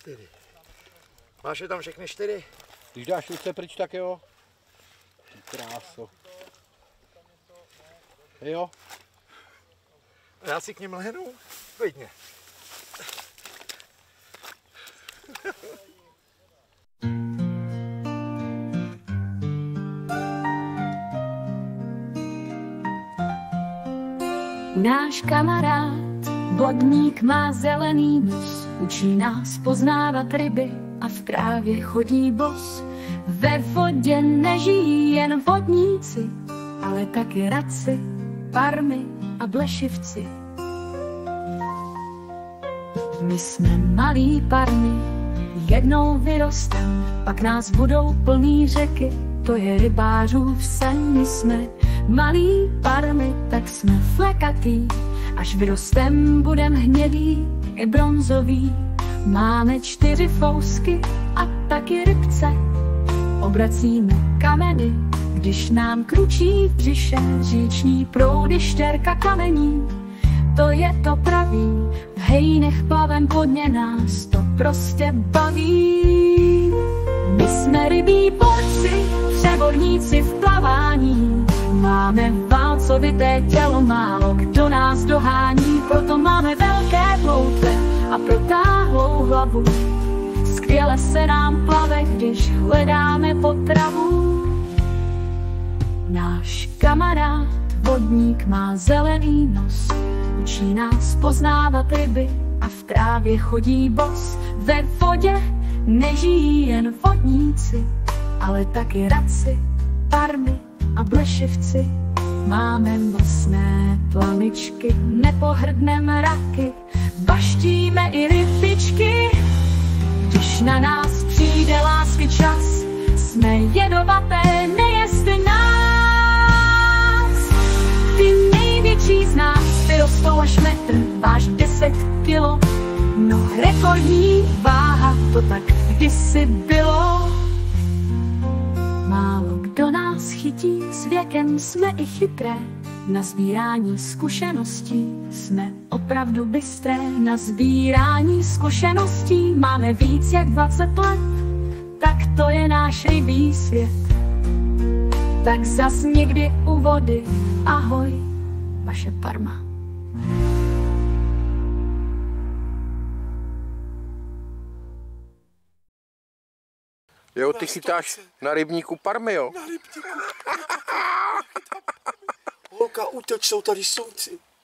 4. Máš je tam všechny 4? Když dáš ruce pryč, tak jo. Kráso. Jo. Já si k nim lehnu? Klidně. Náš kamarád, vodník má zelený nos, učí nás poznávat ryby a v trávě chodí bos. Ve vodě nežijí jen vodníci, ale taky raci, parmy a blešivci. My jsme malí parmy, jednou vyrostem, pak nás budou plný řeky, to je rybářův sen. My jsme malí parmy, tak jsme flekatý, až vyrostem budem hnědý i bronzový. Máme 4 fousky a taky rybce, obracíme kameny, když nám kručí v břiše říční proudy štěrka kamení. To je to pravý, v hejnech plavem podně nás to prostě baví. My jsme rybí borci, přeborníci v plavání, máme válcovité tělo, málo kdo nás dohání, proto máme velké ploutve a protáhlou hlavu. Skvěle se nám plave, když hledáme potravu. Náš kamarád, vodník, má zelený nos, učí nás poznávat ryby a v trávě chodí bos. Ve vodě nežijí jen vodníci, ale taky raci, parmy a blešivci. Máme mlsné plamičky, nepohrdnem raky, baštíme i rybičky. Když na nás přijde lásky čas, jsme jedovaté, nejezte nás. Ty největší z nás vyrostou až metr, váž 10 kilo, no rekordní váha, to tak kdysi bylo. Málo kdo nás chytí, s věkem jsme i chytré, na sbírání zkušeností jsme opravdu bystré. Na sbírání zkušeností máme víc jak 20 let, tak to je náš rybí svět. Tak zas někdy u vody, ahoj, vaše Parma. Jo, ty chytáš na rybníku Parmy, jo? Na rybníku. Holka, útoč, jsou tady soudci.